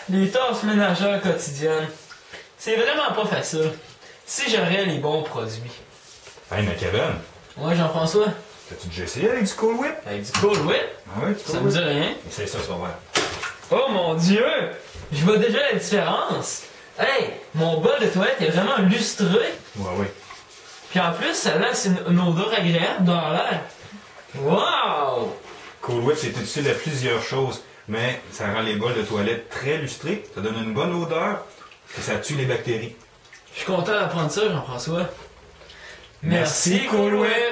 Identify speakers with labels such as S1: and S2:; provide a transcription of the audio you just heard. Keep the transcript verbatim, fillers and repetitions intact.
S1: Les tâches ménagères quotidiennes. C'est vraiment pas facile. Si j'aurais les bons produits.
S2: Hey, mais Kevin,
S1: Ouais, Jean-François.
S2: t'as-tu déjà essayé avec du Cool Whip?
S1: Avec du Cool Whip,
S2: Ah ouais, du
S1: ça
S2: Cool
S1: me
S2: Whip?
S1: dit rien.
S2: Essaye ça, ça va voir.
S1: Oh mon Dieu! Je vois déjà la différence. Hey, mon bol de toilette est vraiment lustré.
S2: Ouais, ouais.
S1: Puis en plus, ça laisse une, une odeur agréable dans l'air. Wow!
S2: Cool Whip, c'est utile à plusieurs choses, mais ça rend les bols de toilette très lustrés, ça donne une bonne odeur, et ça tue les bactéries.
S1: Je suis content d'apprendre ça, Jean-François.
S2: Merci, Cool Whip.